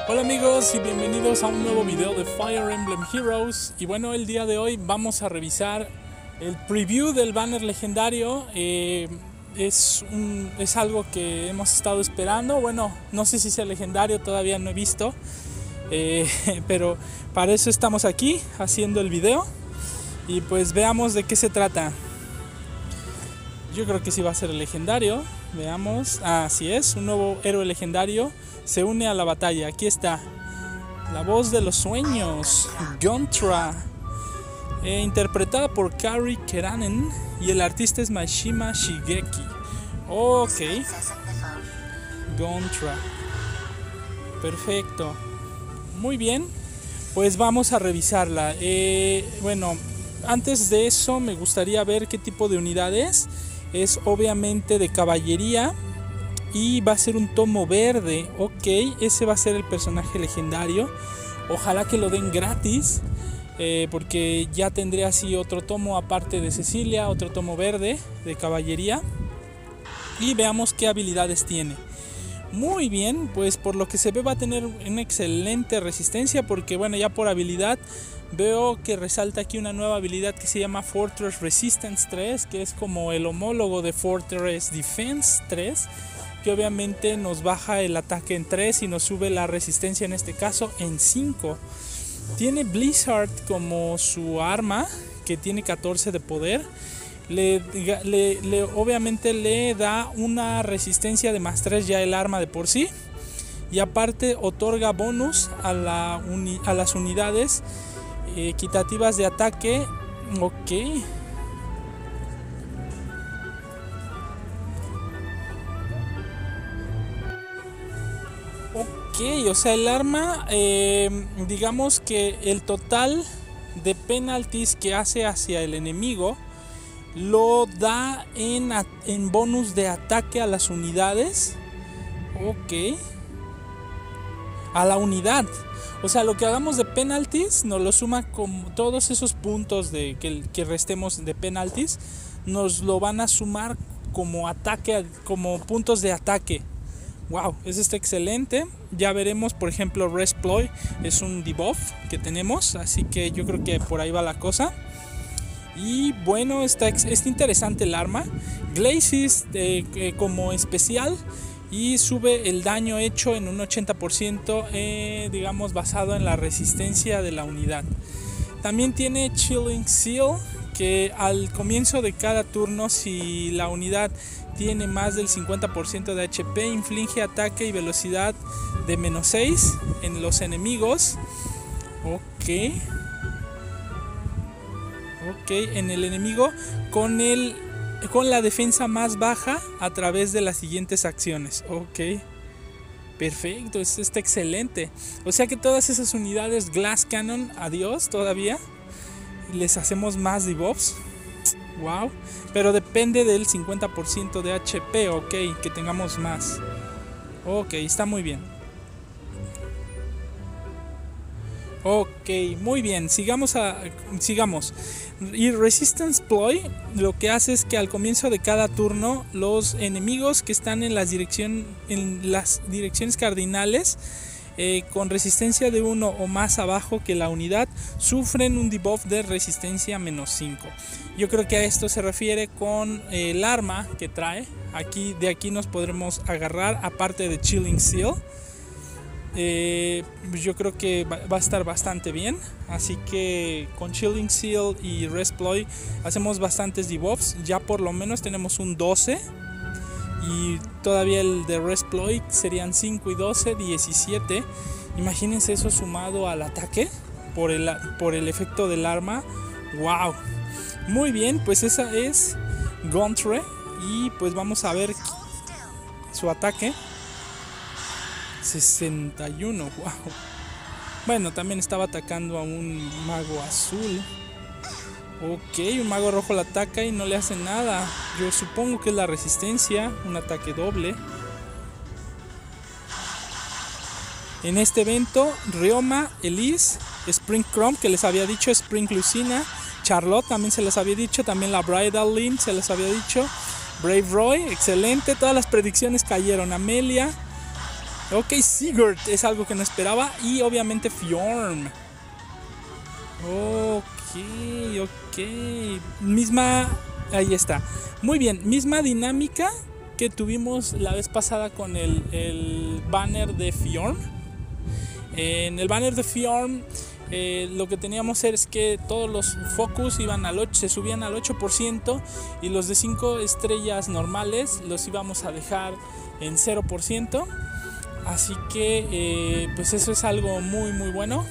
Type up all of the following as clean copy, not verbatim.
Hola amigos y bienvenidos a un nuevo video de Fire Emblem Heroes. Y bueno, el día de hoy vamos a revisar el preview del banner legendario. Es algo que hemos estado esperando. Bueno, no sé si sea legendario, todavía no he visto, pero para eso estamos aquí haciendo el video. Y pues veamos de qué se trata. Yo creo que sí va a ser el legendario. Veamos. Así es, un nuevo héroe legendario se une a la batalla. Aquí está la voz de los sueños, Gontra, interpretada por Kari Keranen, y el artista es Mashima Shigeki. Ok, Gontra, perfecto, muy bien, pues vamos a revisarla. Bueno, antes de eso me gustaría ver qué tipo de unidad es obviamente de caballería. Y va a ser un tomo verde. Ok, ese va a ser el personaje legendario. Ojalá que lo den gratis, porque ya tendré así otro tomo aparte de Cecilia, otro tomo verde de caballería. Y veamos qué habilidades tiene. Muy bien, pues por lo que se ve va a tener una excelente resistencia, porque bueno, ya por habilidad veo que resalta aquí una nueva habilidad que se llama Fortress Resistance 3, que es como el homólogo de Fortress Defense 3, que obviamente nos baja el ataque en 3 y nos sube la resistencia en este caso en 5. Tiene Blizzard como su arma, que tiene 14 de poder. Obviamente le da una resistencia de más 3 ya el arma de por sí. Y aparte otorga bonus a las unidades equitativas de ataque. Ok. O sea, el arma, digamos que el total de penalties que hace hacia el enemigo lo da en bonus de ataque a las unidades. Ok, a la unidad. O sea, lo que hagamos de penalties nos lo suma con todos esos puntos que restemos de penalties, nos lo van a sumar como ataque, como puntos de ataque. Wow, eso está excelente. Ya veremos, por ejemplo, Resploy es un debuff que tenemos, así que yo creo que por ahí va la cosa. Y bueno, está interesante el arma. Glacis como especial, y sube el daño hecho en un 80%, digamos basado en la resistencia de la unidad. También tiene Chilling Seal, que al comienzo de cada turno, si la unidad tiene más del 50% de HP, inflige ataque y velocidad de menos 6 en los enemigos. Ok, en el enemigo con la defensa más baja a través de las siguientes acciones. Ok, perfecto, esto está excelente. O sea que todas esas unidades Glass Cannon, adiós todavía. Les hacemos más debuffs. Wow, pero depende del 50% de HP, ok, que tengamos más. Ok, está muy bien. Ok, muy bien, sigamos. Y Resistance Ploy lo que hace es que al comienzo de cada turno los enemigos que están en las direcciones cardinales con resistencia de 1 o más abajo que la unidad sufren un debuff de resistencia menos 5. Yo creo que a esto se refiere con el arma que trae. De aquí nos podremos agarrar, aparte de Chilling Seal. Yo creo que va a estar bastante bien. Así que con Chilling Seal y Resploy hacemos bastantes debuffs. Ya por lo menos tenemos un 12. Y todavía el de Resploy serían 5 y 12, 17. Imagínense eso sumado al ataque por el efecto del arma. Wow, muy bien, pues esa es Gontre. Y pues vamos a ver su ataque. 61, wow. Bueno, también estaba atacando a un mago azul. Ok, un mago rojo la ataca y no le hace nada. Yo supongo que es la resistencia, un ataque doble. En este evento, Ryoma, Elise, Spring Chrome, que les había dicho, Spring Lucina, Charlotte también se les había dicho, también la Bridal Lynn se les había dicho, Brave Roy, excelente, todas las predicciones cayeron. Amelia, Ok, Sigurd es algo que no esperaba. Y obviamente Fjorm. Ok. Misma... Ahí está. Muy bien, misma dinámica que tuvimos la vez pasada con el banner de Fjorm. En el banner de Fjorm lo que teníamos es que todos los focus iban se subían al 8% y los de 5 estrellas normales los íbamos a dejar en 0%. Así que pues eso es algo muy muy bueno.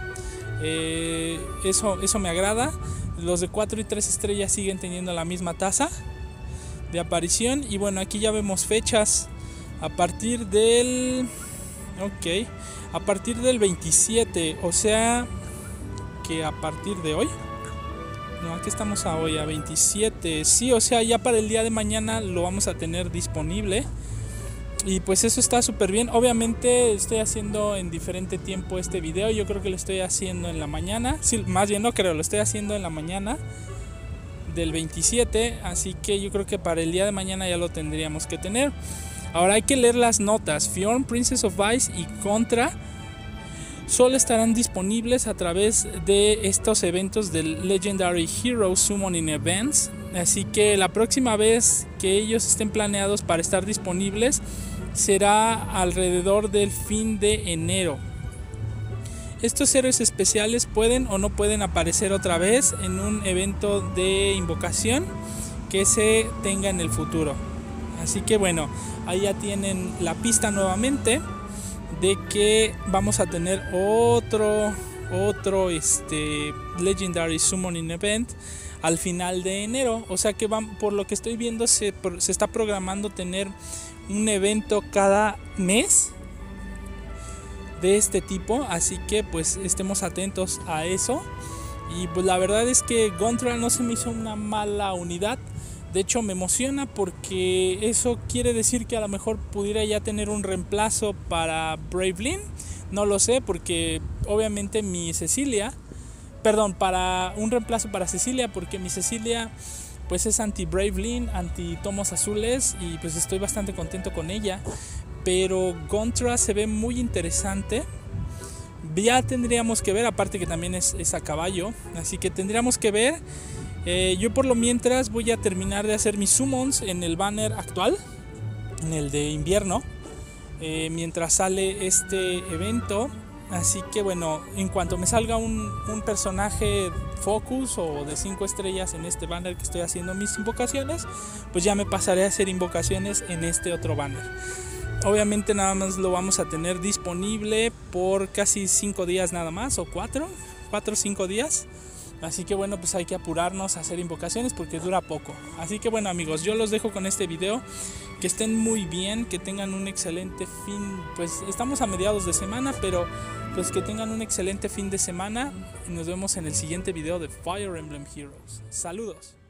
Eso me agrada. Los de 4 y 3 estrellas siguen teniendo la misma tasa de aparición. Y bueno, aquí ya vemos fechas a partir del... Ok, a partir del 27, o sea que a partir de hoy. No, aquí estamos a hoy, a 27. Sí, o sea, ya para el día de mañana lo vamos a tener disponible. Y pues eso está súper bien. Obviamente estoy haciendo en diferente tiempo este video. Yo creo que lo estoy haciendo en la mañana. Sí, más bien no creo, lo estoy haciendo en la mañana del 27. Así que yo creo que para el día de mañana ya lo tendríamos que tener. Ahora hay que leer las notas. Fjorm, Princess of Ice y Contra solo estarán disponibles a través de estos eventos del Legendary Hero Summoning Events. Así que la próxima vez que ellos estén planeados para estar disponibles será alrededor del fin de enero. Estos héroes especiales pueden o no pueden aparecer otra vez en un evento de invocación que se tenga en el futuro. Así que bueno, ahí ya tienen la pista nuevamente de que vamos a tener otro Legendary Summoning Event al final de enero. O sea que por lo que estoy viendo se está programando tener un evento cada mes de este tipo. Así que pues estemos atentos a eso. Y pues la verdad es que Gontra no se me hizo una mala unidad. De hecho me emociona porque eso quiere decir que a lo mejor pudiera ya tener un reemplazo para Bravelyn. No lo sé, porque obviamente para un reemplazo para Cecilia, porque mi Cecilia pues es anti Bravelyn, anti tomos azules, y pues estoy bastante contento con ella. Pero Gontra se ve muy interesante. Ya tendríamos que ver, aparte que también es a caballo, así que tendríamos que ver. Yo por lo mientras voy a terminar de hacer mis summons en el banner actual, en el de invierno, mientras sale este evento. Así que bueno, en cuanto me salga un personaje focus o de 5 estrellas en este banner que estoy haciendo mis invocaciones, pues ya me pasaré a hacer invocaciones en este otro banner. Obviamente nada más lo vamos a tener disponible por casi 5 días nada más, o 4 o 5 días. Así que bueno, pues hay que apurarnos a hacer invocaciones porque dura poco. Así que bueno amigos, yo los dejo con este video. Que estén muy bien, que tengan un excelente fin. Pues estamos a mediados de semana, pero pues que tengan un excelente fin de semana. Y nos vemos en el siguiente video de Fire Emblem Heroes. Saludos.